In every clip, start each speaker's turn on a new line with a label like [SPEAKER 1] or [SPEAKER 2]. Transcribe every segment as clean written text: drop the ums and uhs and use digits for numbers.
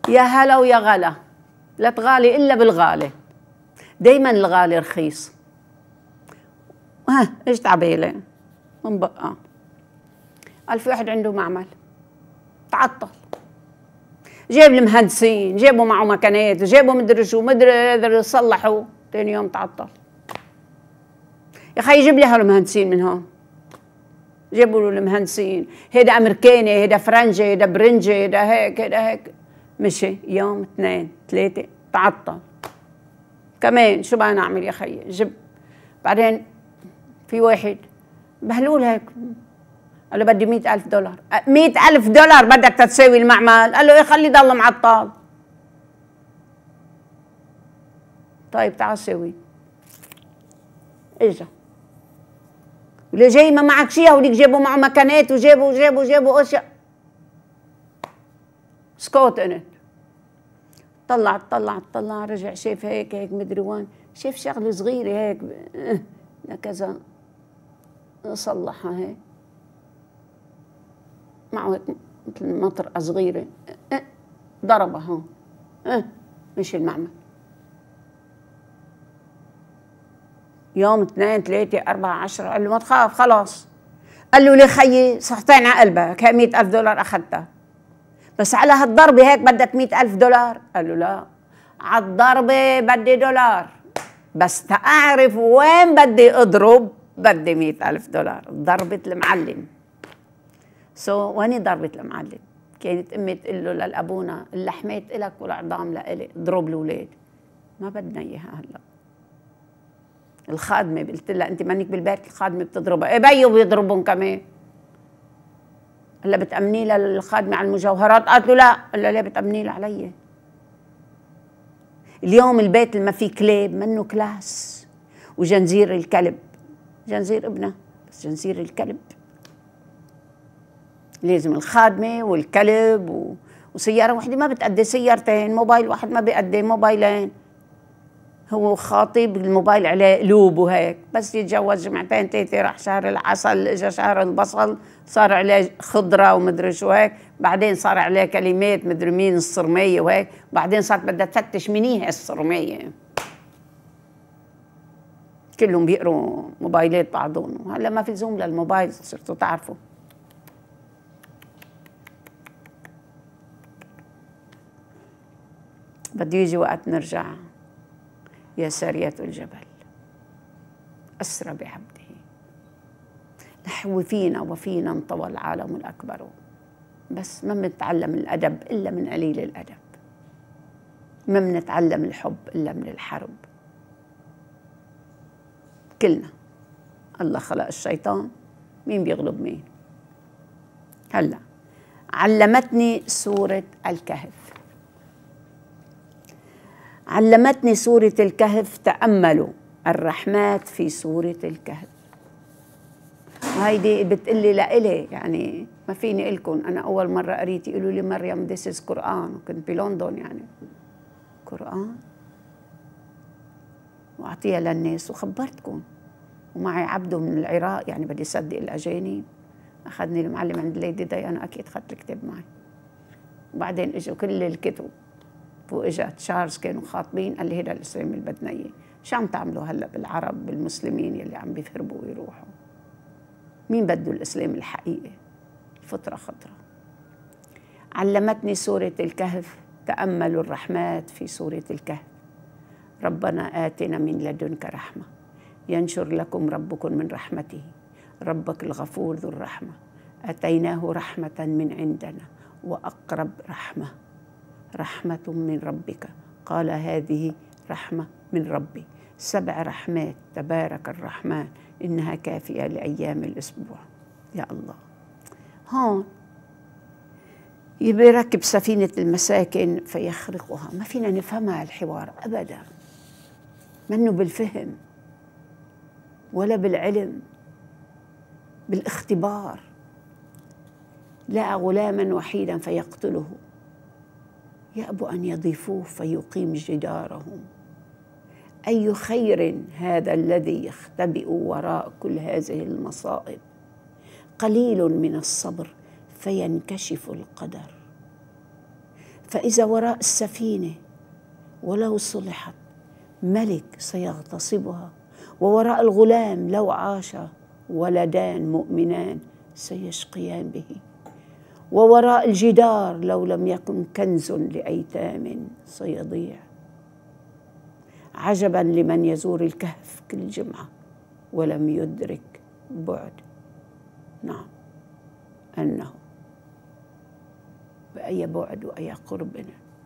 [SPEAKER 1] يا هلا ويا غلا، لا تغالي إلا بالغالي، دايما الغالي رخيص. ايش تعبيلي من بقى؟ 1000 واحد عنده معمل تعطل، جاب المهندسين، جابوا معه مكانات، جابوا مدري شو، مدري قدروا يصلحوا، ثاني يوم تعطل. يا اخي يجيب لي هالمهندسين من هون، جابوا له المهندسين، هيدا امريكاني، هيدا فرنجي، هيدا برنجي، هيدا هيك، هيدا هيك، مشي يوم 2 3 تعطل. كمان شو بدنا نعمل يا خيي؟ جب. بعدين في واحد بهلول هيك قال له بدي $100,000. $100,000 بدك تساوي المعمل؟ قال له ايه خليه يضل معطل. طيب تعال ساوي. اجا وليه جاي ما معك شيء؟ وليك جابوا معه مكانات وجابوا اشياء. سكوت انت. طلع رجع شاف هيك مدري وين، شاف شغله صغيره هيك كذا، صلحها هيك معه هيك مثل مطرقه صغيره، ضربها هون، مشي المعمل. يوم 2 3 4 10 قال له ما تخاف خلاص. قال له ليه خيي صحتين على قلبك، هي $100,000 اخذتها، بس على هالضربه هيك بدك $100,000. قال له لا، على الضربه بدي $، بس تعرف وين بدي اضرب بدي $100,000. ضربه المعلم. وين ضربه المعلم؟ كانت امي تقول له للابونا اللحمات الك والعظام لإلي، اضرب الاولاد. ما بدنا اياها هلا. الخادمه قلت لها انت منك بالبيت، الخادمه بتضربها، ايه بيو بيضربهم كمان. هلا بتأمني للخادمه على المجوهرات؟ قالت له لا. قال لها ليه بتأمني لها علي؟ اليوم البيت اللي ما فيه كلاب منه كلاس. وجنزير الكلب، جنزير ابنها بس جنزير الكلب، لازم الخادمه والكلب وسياره واحده ما بتأدي، سيارتين، موبايل واحد ما بيأدي، موبايلين. هو خاطب الموبايل عليه قلوب وهيك، بس يتجوز جمعتين 3 راح شهر العسل، اجى شهر البصل، صار عليه خضره ومدري شو هيك، بعدين صار عليه كلمات مدري مين الصرميه وهيك، بعدين صارت بدها تفتش مين هي الصرميه. كلهم بيقروا موبايلات بعضهم، وهلا ما في زوم للموبايل صرتوا تعرفوا. بده يجي وقت نرجع. يا سارية الجبل أسرى بعبده، نحو فينا وفينا انطوى العالم الأكبر. بس ما بنتعلم الأدب إلا من قليل الأدب، ما بنتعلم الحب إلا من الحرب. كلنا الله خلق الشيطان، مين بيغلب مين؟ هلا علمتني سورة الكهف، علمتني سورة الكهف. تأملوا الرحمات في سورة الكهف. وهيدي بتقلي لإلي، يعني ما فيني إلكم، أنا أول مرة قريت يقولوا لي مريم this is قرآن، وكنت بلندن يعني قرآن، وأعطيها للناس وخبرتكم. ومعي عبده من العراق، يعني بدي صدق الأجانب. أخذني المعلم عند ليدي ديانا، أكيد أخذت الكتاب معي. وبعدين إجوا كل الكتب، وإجا تشارلز كانوا خاطبين، قال لي هيدا الإسلام اللي بدنا إياه. شو عم تعملوا هلا بالعرب بالمسلمين يلي عم بيفربوا ويروحوا؟ مين بده الإسلام الحقيقي؟ الفطرة خطرة. علمتني سورة الكهف. تأملوا الرحمات في سورة الكهف. ربنا آتنا من لدنك رحمة ينشر لكم ربكم من رحمته، ربك الغفور ذو الرحمة، آتيناه رحمة من عندنا وأقرب رحمة، رحمة من ربك، قال هذه رحمة من ربي. 7 رحمات تبارك الرحمن، إنها كافية لأيام الأسبوع. يا الله. هون يبي يركب سفينة المساكن فيخرقها. ما فينا نفهمها الحوار أبدا، منه بالفهم ولا بالعلم، بالاختبار. لقى غلاما وحيدا فيقتله، يأبى أن يضيفوه فيقيم جدارهم. أي خير هذا الذي يختبئ وراء كل هذه المصائب. قليل من الصبر فينكشف القدر، فإذا وراء السفينة ولو صلحت ملك سيغتصبها، ووراء الغلام لو عاش ولدان مؤمنان سيشقيان به، ووراء الجدار لو لم يكن كنز لأيتام سيضيع. عجبا لمن يزور الكهف كل جمعة ولم يدرك بعد، نعم، أنه بأي بعد وأي قرب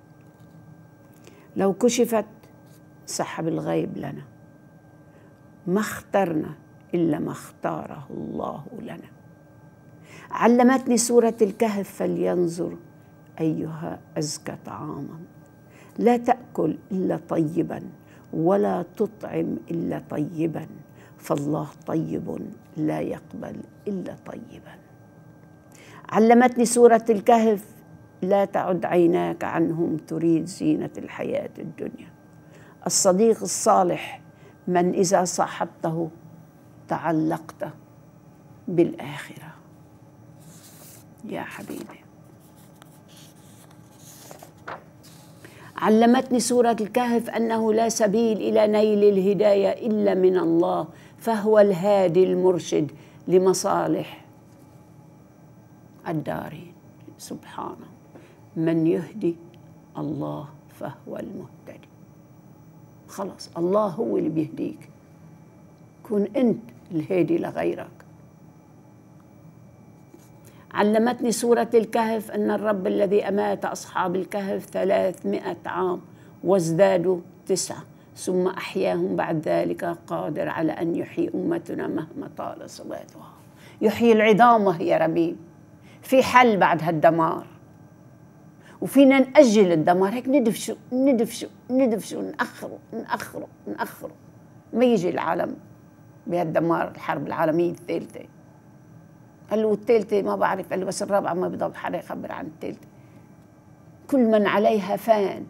[SPEAKER 1] لو كشفت سحب الغيب لنا، ما اخترنا إلا ما اختاره الله لنا. علمتني سورة الكهف فلينظر أيها أزكى طعاما، لا تأكل إلا طيبا ولا تطعم إلا طيبا، فالله طيب لا يقبل إلا طيبا. علمتني سورة الكهف لا تعد عيناك عنهم تريد زينة الحياة الدنيا. الصديق الصالح من إذا صاحبته تعلقت بالآخرة. يا حبيبي، علمتني سورة الكهف أنه لا سبيل إلى نيل الهداية إلا من الله، فهو الهادي المرشد لمصالح الدارين. سبحانه، من يهدي الله فهو المهتدي. خلاص، الله هو اللي بيهديك، كن أنت الهادي لغيرك. علمتني سورة الكهف أن الرب الذي أمات أصحاب الكهف 300 عام وازدادوا 9 ثم أحياهم بعد ذلك قادر على أن يحيي أمتنا مهما طال صلاتها. يحيي العظام وهي رميم. في حل بعد هالدمار، وفينا نأجل الدمار، هيك ندفشوا نأخره ما يجي العالم بهالدمار. الحرب العالمية الثالثة، قال له الثالثة ما بعرف، قال له بس الرابعة ما بضل حدا يخبر عن الثالثة. كل من عليها فان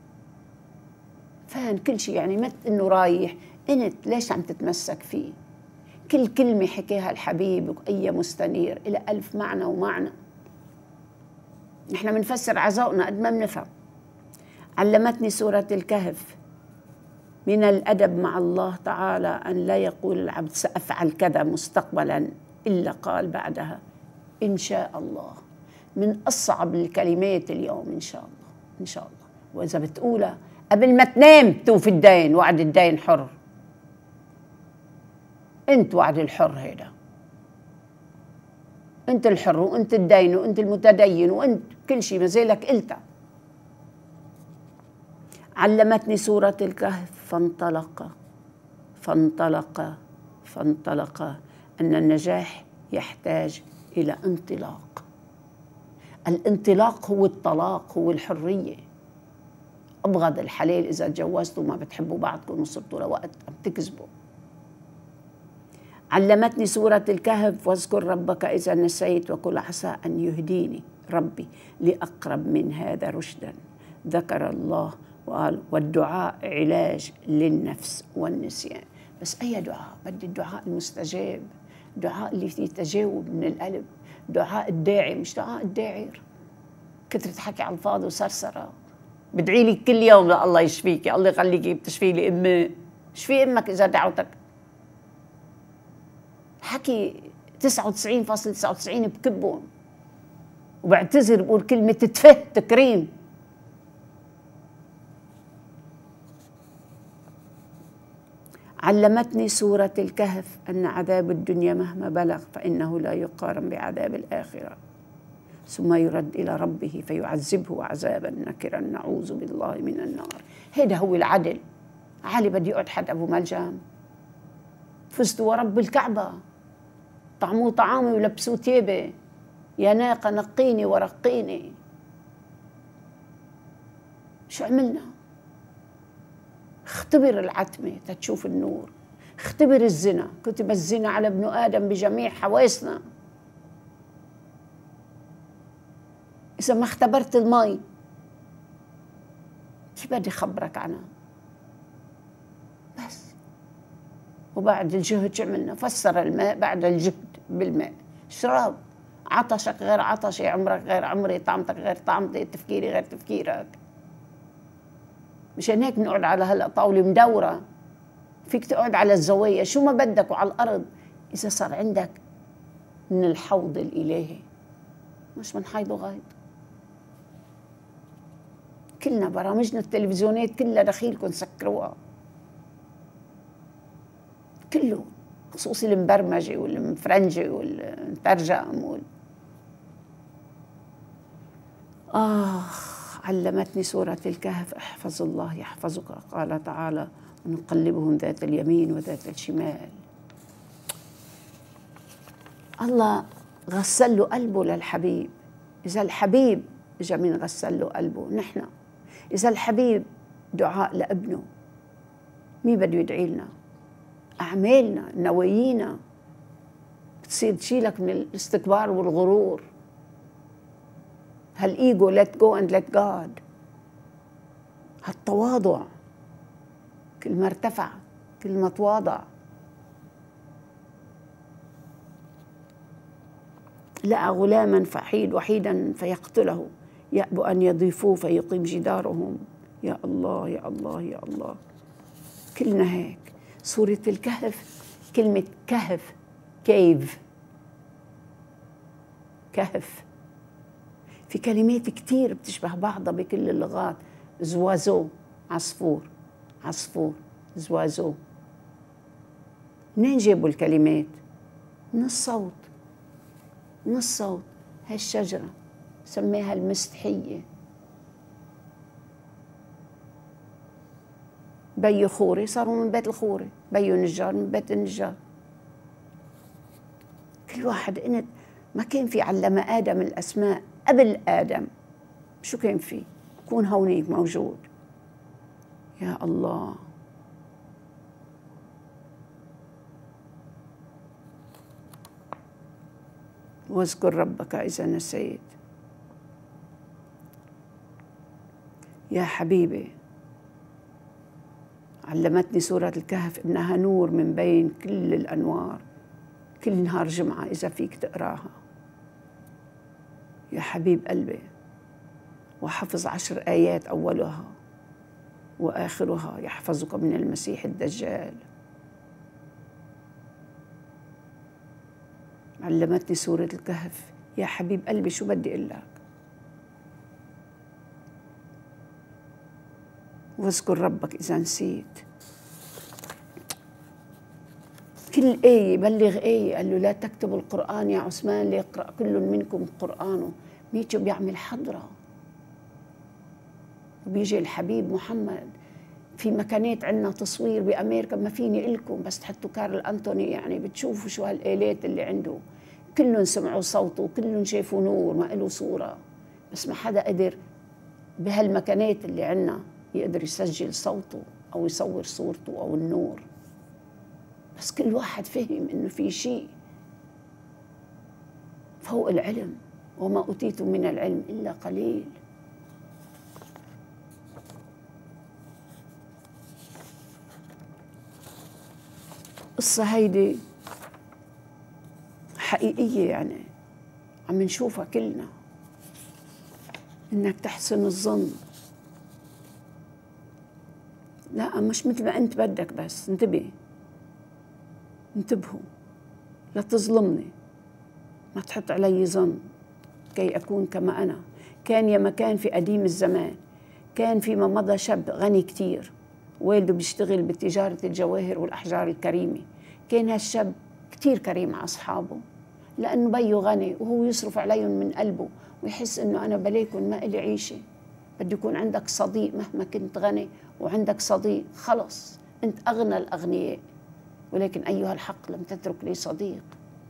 [SPEAKER 1] كل شيء، يعني مت انه رايح، انت ليش عم تتمسك فيه؟ كل كلمة حكيها الحبيب وأي مستنير إلى 1000 معنى ومعنى. نحن بنفسر عزائنا قد ما بنفهم. علمتني سورة الكهف من الأدب مع الله تعالى أن لا يقول العبد سأفعل كذا مستقبلا إلا قال بعدها إن شاء الله. من أصعب الكلمات اليوم إن شاء الله، إن شاء الله. وإذا بتقولها قبل ما تنام توفي الدين، وعد الدين حر. أنت وعد الحر، هيدا أنت الحر وأنت الدين وأنت المتدين وأنت كل شيء، ما زالك قلتها. علمتني سورة الكهف فانطلق أن النجاح يحتاج إلى انطلاق. الانطلاق هو الطلاق، هو الحرية. أبغض الحلال إذا تجوزتوا ما بتحبوا بعضكم وصرتوا لوقت عم تكذبوا. علمتني سورة الكهف واذكر ربك إذا نسيت وقل عسى أن يهديني ربي لأقرب من هذا رشدا. ذكر الله وقال والدعاء علاج للنفس والنسيان. بس أي دعاء؟ بدي الدعاء المستجاب، دعاء اللي فيه تجاوب من القلب، دعاء الداعي مش دعاء الداعر. كثرة حكي على الفاضي وسرسرة. بدعي لي كل يوم لا الله يشفيك، الله يخليكي، بتشفي لي أمي. شفي أمك إذا دعوتك. حكي 99.99 بكبهم، وبعتذر بقول كلمة تفه تكريم. علمتني سورة الكهف أن عذاب الدنيا مهما بلغ فإنه لا يقارن بعذاب الآخرة، ثم يرد إلى ربه فيعذبه عذابا نكرا نعوذ بالله من النار. هذا هو العدل. علي بدي يقعد حد أبو ملجم؟ فزتوا ورب الكعبة، طعموه طعامي ولبسوه تيبة، يا ناقة نقيني ورقيني. شو عملنا؟ اختبر العتمة تتشوف النور، اختبر الزنا، كتب الزنا على ابن آدم بجميع حواسنا. إذا ما اختبرت المي كيف بدي خبرك عنها؟ بس. وبعد الجهد شو عملنا؟ فسر الماء بعد الجهد بالماء. شراب عطشك غير عطشي، عمرك غير عمري، طعمتك غير طعمتي، تفكيري غير تفكيرك. مشان هيك بنقعد على هلا طاولة مدورة، فيك تقعد على الزوايا شو ما بدك وعلى الأرض، إذا صار عندك من الحوض الإلهي مش من حيض وغيض. كلنا برامجنا التلفزيونات كلها دخيلكم سكروها، كله، خصوصي المبرمجة والمفرنجة والمترجم علمتني سورة الكهف: احفظ الله يحفظك. قال تعالى: ونقلبهم ذات اليمين وذات الشمال. الله غسل له قلبه للحبيب. إذا الحبيب إجا من غسل له قلبه، نحن إذا الحبيب دعاء لابنه، مين بده يدعي لنا؟ أعمالنا، نوايانا بتصير تشيلك من الاستكبار والغرور. هالإيجو let go and let God، هالتواضع، كل ما ارتفع كل ما تواضع. لقى غلاما فحيد وحيدا فيقتله، يأبى أن يضيفوه فيقيم جدارهم. يا الله يا الله يا الله، كلنا هيك. سورة الكهف، كلمة كهف، كيف، كهف، في كلمات كتير بتشبه بعضها بكل اللغات. زوازو، عصفور، عصفور، زوازو. منين جابوا الكلمات؟ من الصوت، من الصوت. هالشجرة سميها المستحية. بيو خوري صاروا من بيت الخوري، بيو نجار من بيت النجار. كل واحد ما كان في علم آدم الأسماء قبل آدم، شو كان في؟ يكون هونيك موجود. يا الله. واذكر ربك إذا نسيت. يا حبيبي، علمتني سورة الكهف إنها نور من بين كل الأنوار. كل نهار جمعة إذا فيك تقراها. يا حبيب قلبي، وحفظ 10 آيات أولها وآخرها يحفظك من المسيح الدجال. علمتني سورة الكهف. يا حبيب قلبي، شو بدي أقول لك؟ واذكر ربك إذا نسيت. كل آية بلغ آية. قال له: لا تكتبوا القرآن يا عثمان ليقرأ كل منكم قرآنه. ميتو بيعمل حضرة، وبيجي الحبيب محمد. في مكانات عندنا تصوير بأمريكا ما فيني إلكم، بس تحطوا كارل أنتوني، يعني بتشوفوا شو هالآلات اللي عنده. كلهم سمعوا صوته، كلهم شافوا نور، ما له صورة، بس ما حدا قدر بهالمكانات اللي عندنا يقدر يسجل صوته أو يصور صورته أو النور. بس كل واحد فهم إنه في شيء فوق العلم. وما أوتيتم من العلم إلا قليل. قصة هيدي حقيقية، يعني عم نشوفها كلنا. إنك تحسن الظن. لا، مش مثل ما أنت بدك، بس انتبه، انتبهوا لا تظلمني، ما تحط علي ظن كي أكون كما أنا. كان يا مكان في قديم الزمان، كان فيما مضى شاب غني كتير، والده بيشتغل بتجارة الجواهر والأحجار الكريمة. كان هالشاب كتير كريم على أصحابه، لأنه بيو غني وهو يصرف عليهم من قلبه، ويحس إنه أنا بليكن ما إلي عيشة. بده يكون عندك صديق مهما كنت غني، وعندك صديق خلص أنت أغنى الأغنياء. ولكن أيها الحق لم تترك لي صديق.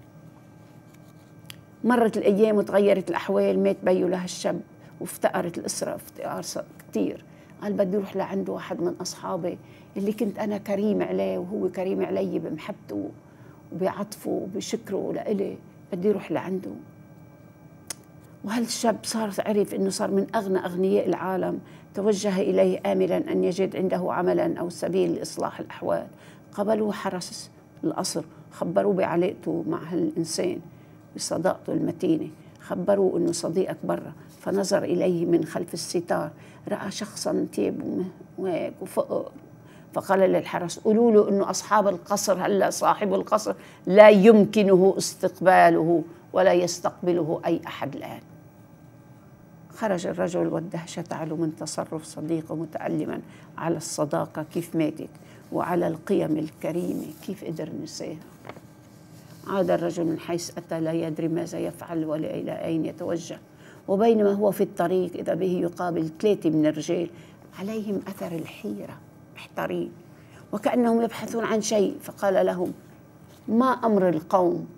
[SPEAKER 1] مرت الأيام وتغيرت الأحوال. مات بيو لهالشاب، وافتقرت الأسرة افتقار كتير. قال: بدي أروح لعنده واحد من أصحابي اللي كنت أنا كريم عليه وهو كريم علي بمحبته وبعطفه وبشكره لإلي. بدي أروح لعنده. وهالشاب عرف إنه صار من أغنى أغنياء العالم. توجه إليه آملا أن يجد عنده عملا أو سبيل لإصلاح الأحوال. قبلوه حرس القصر، خبروه بعلاقته مع هالإنسان، بصداقته المتينة. خبروه أنه صديقك برا، فنظر إليه من خلف الستار، رأى شخصا تيب وهيك وفقر، فقال للحرس قولوا له أنه أصحاب القصر هلأ صاحب القصر لا يمكنه استقباله ولا يستقبله أي أحد الآن. خرج الرجل والدهشة تعلو من تصرف صديقه متألما على الصداقة كيف ماتت وعلى القيم الكريمة كيف قدر نسيها. عاد الرجل من حيث أتى لا يدري ماذا يفعل ولا إلى أين يتوجه، وبينما هو في الطريق إذا به يقابل 3 من الرجال عليهم أثر الحيرة محتارين وكأنهم يبحثون عن شيء، فقال لهم ما أمر القوم؟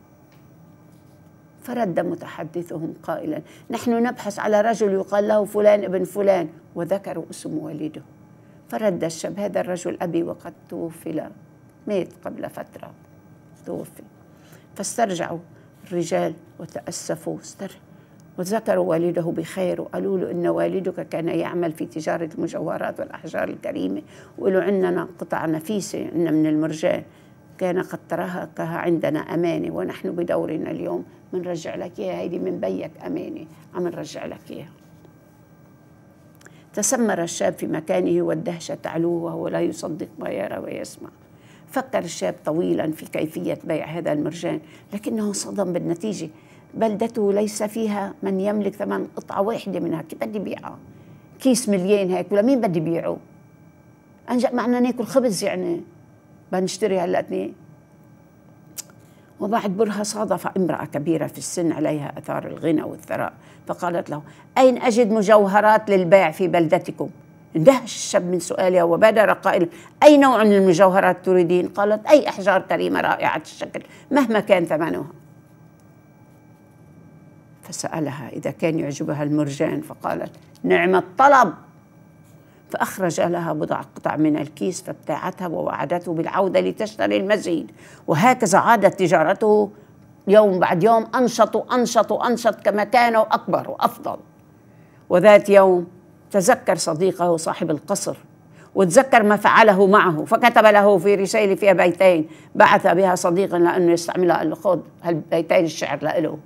[SPEAKER 1] فرد متحدثهم قائلا نحن نبحث على رجل يقال له فلان ابن فلان، وذكروا اسم والده. فرد الشاب هذا الرجل أبي وقد توفي، مات قبل فترة توفي. فاسترجعوا الرجال وتأسفوا وذكروا والده بخير، وقالوا له إن والدك كان يعمل في تجارة المجوهرات والأحجار الكريمة، وقالوا عندنا قطع نفيسة عندنا من المرجان كان قد تركها عندنا أمانة، ونحن بدورنا اليوم منرجع لك إياها، هيدي من بيك أمانة عم نرجع لك إياها. تسمر الشاب في مكانه والدهشة تعلوه وهو لا يصدق ما يرى ويسمع. فكر الشاب طويلا في كيفية بيع هذا المرجان، لكنه صدم بالنتيجة. بلدته ليس فيها من يملك ثمن قطعة واحدة منها، كيف بدي بيعها؟ كيس مليان هيك ولا مين بدي بيعه؟ أنجأ معنا ناكل خبز يعني بنشتري هلا 2. وبعد برهة صادف امرأة كبيرة في السن عليها أثار الغنى والثراء، فقالت له أين أجد مجوهرات للبيع في بلدتكم؟ اندهش الشاب من سؤالها وبادر قائلا أي نوع من المجوهرات تريدين؟ قالت أي أحجار كريمة رائعة الشكل مهما كان ثمنها. فسألها إذا كان يعجبها المرجان، فقالت نعم الطلب. فأخرج لها بضع قطع من الكيس فابتاعتها ووعدته بالعودة لتشتري المزيد، وهكذا عادت تجارته يوم بعد يوم أنشط وأنشط وأنشط كما كان وأكبر وأفضل. وذات يوم تذكر صديقه صاحب القصر وتذكر ما فعله معه، فكتب له في رسالة فيها بيتين بعث بها صديقا لأنه يستعملها، قال له خذ هالبيتين الشعر لإله.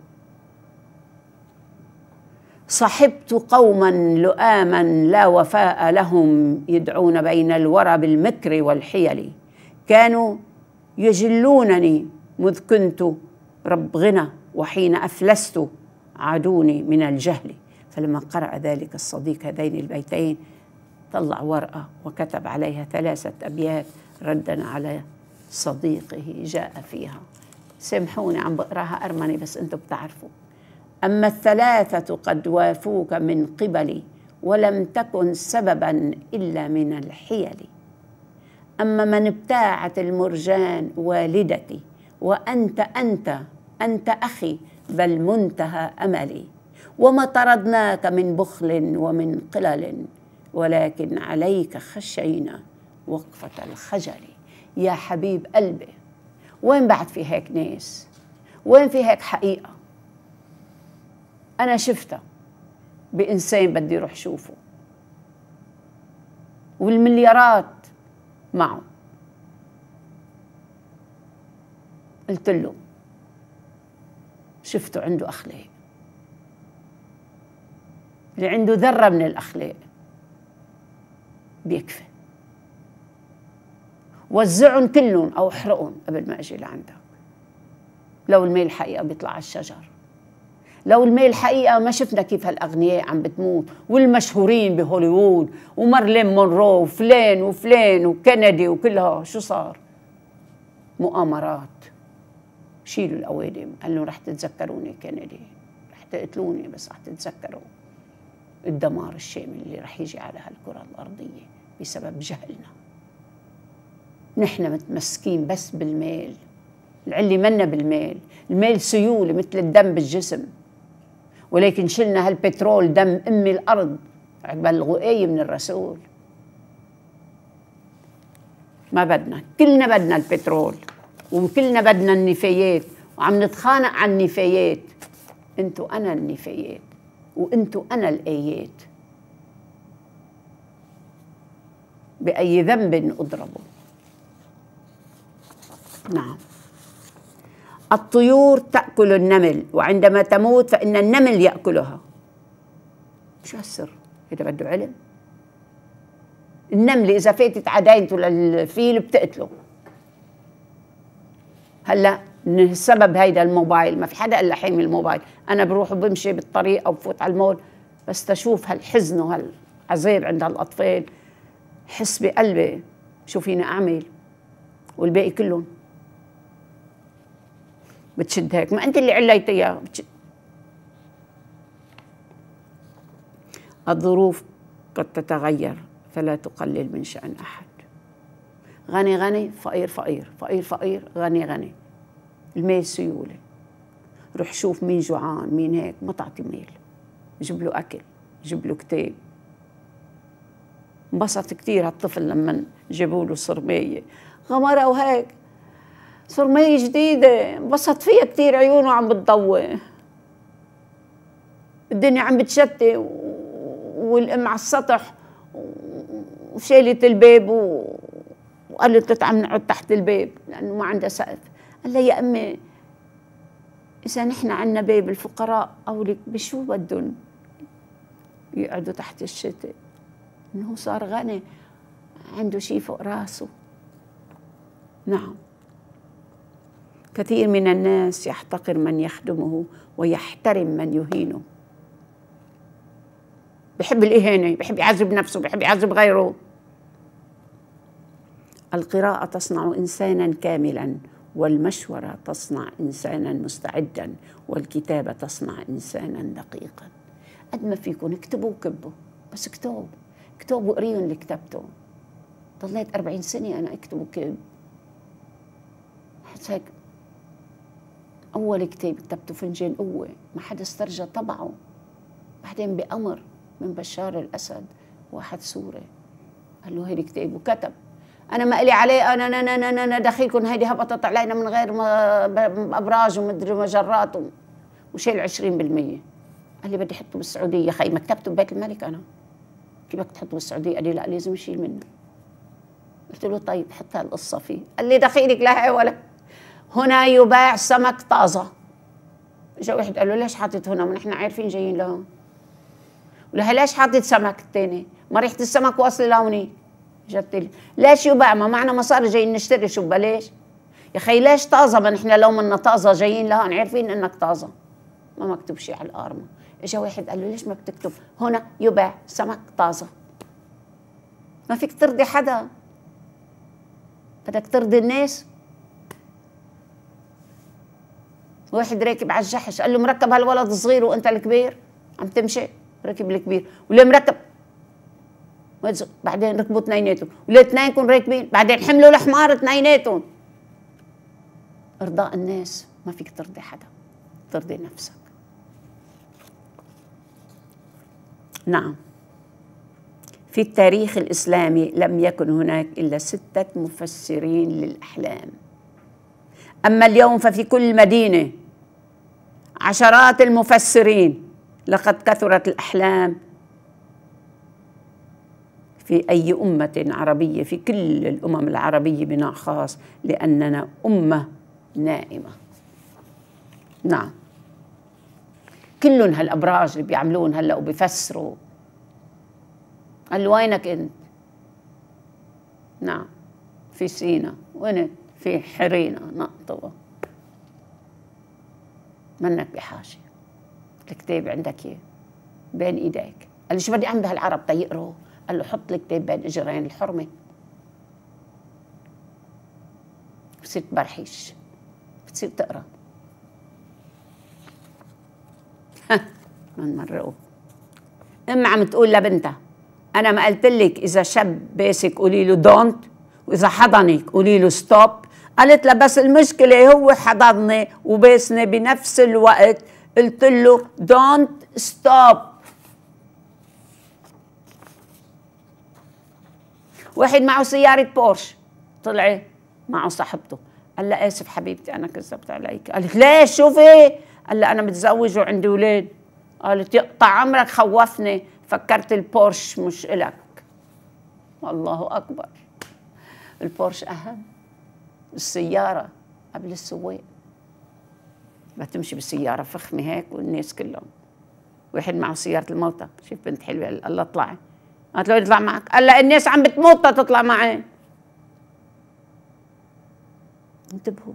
[SPEAKER 1] صحبت قوما لؤاما لا وفاء لهم يدعون بين الورى بالمكر والحيل، كانوا يجلونني مذ كنت رب غنى وحين أفلست عادوني من الجهل. فلما قرأ ذلك الصديق هذين البيتين طلع ورقة وكتب عليها 3 أبيات ردا على صديقه جاء فيها. سامحوني عم بقراها أرمني بس أنتم بتعرفوا. أما 3 قد وافوك من قبلي ولم تكن سببا إلا من الحيل. أما من ابتاعت المرجان والدتي وأنت أخي بل منتهى أملي، وما طردناك من بخل ومن قلل ولكن عليك خشينا وقفة الخجل. يا حبيب قلبي وين بعد في هيك ناس؟ وين في هيك حقيقة؟ أنا شفتها بإنسان بدي روح شوفه والمليارات معه. قلت له شفته عنده أخلاق، اللي عنده ذرة من الأخلاق بيكفي، وزعهم كلهم أو احرقهم قبل ما أجي لعندك. لو المال الحقيقة بيطلع على الشجر، لو المال الحقيقة ما شفنا كيف هالأغنياء عم بتموت والمشهورين بهوليوود ومارلين مونرو وفلان وفلان وكندي وكلها شو صار؟ مؤامرات. شيلوا الأوادم. قال له رح تتذكروني كندي، رح تقتلوني بس رح تتذكروا الدمار الشامل اللي رح يجي على هالكرة الأرضية بسبب جهلنا. نحن متمسكين بس بالمال، العلي منا بالمال. المال سيولة مثل الدم بالجسم، ولكن شلنا هالبترول دم أمي الأرض بلغوا آية من الرسول. ما بدنا، كلنا بدنا البترول وكلنا بدنا النفايات، وعم نتخانق عن النفايات. انتوا أنا النفايات وانتوا أنا الآيات. بأي ذنب أضربوا؟ نعم. الطيور تأكل النمل، وعندما تموت فإن النمل يأكلها. شو هالسر؟ إذا بده علم. النملة إذا فاتت عداينته للفيل بتقتله. هلا السبب هيدا الموبايل، ما في حدا إلا حامي الموبايل. أنا بروح وبمشي بالطريق أو بفوت على المول بس تشوف هالحزن وهالعذاب عند هالأطفال، حس بقلبي شو فيني أعمل، والباقي كلهم بتشد هيك. ما أنت اللي عليتيها. الظروف قد تتغير فلا تقلل من شأن أحد. غني غني، فقير فقير، فقير فقير، غني غني. المال سيولة. روح شوف مين جوعان مين هيك، ما تعطي مال، جيب له أكل، جيب له كتاب. انبسط كتير هالطفل لما جابوا له صرمية غمرة وهيك، صرمية جديدة، انبسط فيها كتير، عيونه عم بتضوي، الدنيا عم بتشتي، والأم على السطح وشالت الباب وقالت له تعال نقعد تحت الباب لأنه ما عندها سقف. قال لها يا أمي إذا نحن عنا باب، الفقراء أولك بشو بدهم يقعدوا تحت الشتاء؟ إنه صار غني عنده شيء فوق راسه. نعم، كثير من الناس يحتقر من يخدمه ويحترم من يهينه. بحب الإهانة، بحب يعذب نفسه، بحب يعذب غيره. القراءة تصنع إنسانا كاملا، والمشورة تصنع إنسانا مستعدا، والكتابة تصنع إنسانا دقيقا. قد ما فيكم اكتبوا وكبوا، بس اكتبوا وقريهم اللي كتبته. ضليت 40 سنة أنا أكتب وكب. حتى هيك أول كتاب كتبته فنجان قوة، ما حدا استرجى طبعه. بعدين بأمر من بشار الأسد واحد سوري قال له هيدي كتاب وكتب. أنا ما إلي عليه، أنا دخيلكم، هيدي هبطت علينا من غير أبراج ومدري مجرات وشيل 20%. قال لي بدي أحطه بالسعودية. يا خي ما كتبته ببيت الملك أنا، كيف بدك تحطه بالسعودية؟ قال لي لا لازم أشيل منه. قلت له طيب حط هالقصة فيه. قال لي دخيلك لا هي ولا هنا يباع سمك طازة. اجى واحد قال له ليش حاطط هنا؟ ما نحن عارفين جايين لهون. ولها ليش حاطط سمك الثاني؟ ما ريحة السمك واصلة لوني. جبت لي ليش يباع؟ ما معنا مصاري جايين نشتري، شو ببلاش؟ يا خي ليش طازة؟ ما نحن لو منا طازة جايين لهون عارفين انك طازة. ما مكتوب شيء على القارمة. اجى واحد قال له ليش ما بتكتب هنا يباع سمك طازة؟ ما فيك ترضي حدا، بدك ترضي الناس. واحد راكب على الجحش قال له مركب هالولد صغير وانت الكبير عم تمشي. ركب الكبير ولا مركب، بعدين ركبوا اثنيناتهم، ولا اثنينكم راكبين، بعدين حملوا الحمار اثنيناتهم. ارضاء الناس، ما فيك ترضي حدا، ترضي نفسك. نعم، في التاريخ الإسلامي لم يكن هناك إلا 6 مفسرين للأحلام. أما اليوم ففي كل مدينة عشرات المفسرين. لقد كثرت الأحلام في أي أمة عربية، في كل الأمم العربية بنوع خاص، لأننا أمة نائمة. نعم، كلهم هالأبراج اللي بيعملون هلأ وبيفسروا. قال له وينك أنت؟ نعم في سينا. وينك؟ في حرينا نقطوة. منك بحاجة، الكتاب عندك اياه بين ايديك. قال لي شو بدي اعمل بهالعرب تيقروا؟ قال له حط الكتاب بين اجرين الحرمة. بتصير تبرحش، بتصير تقرا. من مرقوا. عم تقول لبنتها انا ما قلت لك اذا شاب باسك قولي له دونت، واذا حضنك قولي له ستوب؟ قالت لها بس المشكله هو حضني وباسني بنفس الوقت، قلت له دونت ستوب. واحد معه سياره بورش، طلع معه صاحبته، قال لها اسف حبيبتي انا كذبت عليك. قالت ليش شوفي؟ قال لها انا متزوج وعندي اولاد. قالت يقطع عمرك خوفني، فكرت البورش مش إلك. الله أكبر، البورش أهم، السيارة قبل السواق. بتمشي بالسيارة فخمة هيك والناس كلهم، واحد معه سيارة الموتى، شوف بنت حلوة، الله اطلعي، قالت له يطلع معك، قال لا الناس عم بتموت تطلع معي. انتبهوا،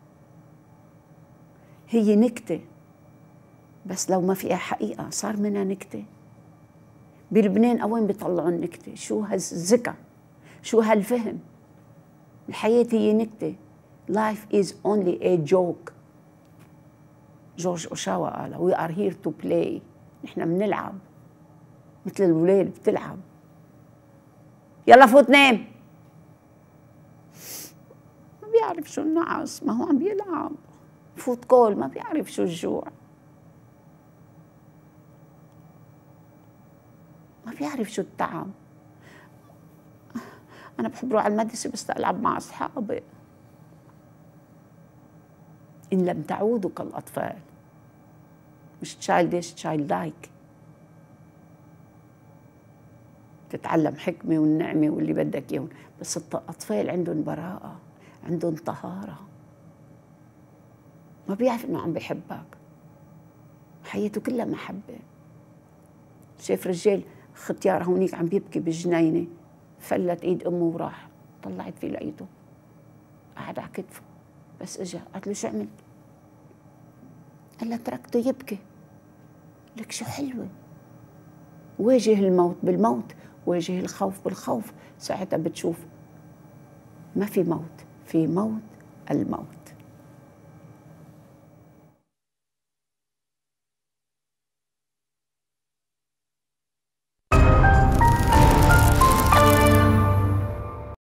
[SPEAKER 1] هي نكتة بس لو ما فيها حقيقة صار منها نكتة. بلبنان وين بيطلعوا النكتة؟ شو هالذكاء، شو هالفهم؟ الحياة هي نكتة. Life is only a joke. جورج أوشاوا قال we are here to play. نحن بنلعب مثل الولاد بتلعب. يلا فوت نام. ما بيعرف شو النعس، ما هو عم بيلعب. فوت كول، ما بيعرف شو الجوع، ما بيعرف شو التعب. أنا بحب روح على المدرسة بس ألعب مع أصحابي. إن لم تعودوا كالأطفال، مش childish childlike. تتعلم حكمة والنعمة واللي بدك إياهم، بس الأطفال عندهم براءة، عندهم طهارة، ما بيعرف إنه عم بيحبك، حياته كلها محبة. شاف رجال ختيار هونيك عم بيبكي بالجنينة، فلت ايد امه وراح، طلعت فيه لقيته قاعد على كتفه، بس اجا قالت له شو عملت؟ قال لها تركته يبكي. لك شو حلوة، واجه الموت بالموت، واجه الخوف بالخوف، ساعتها بتشوف ما في موت، في موت الموت.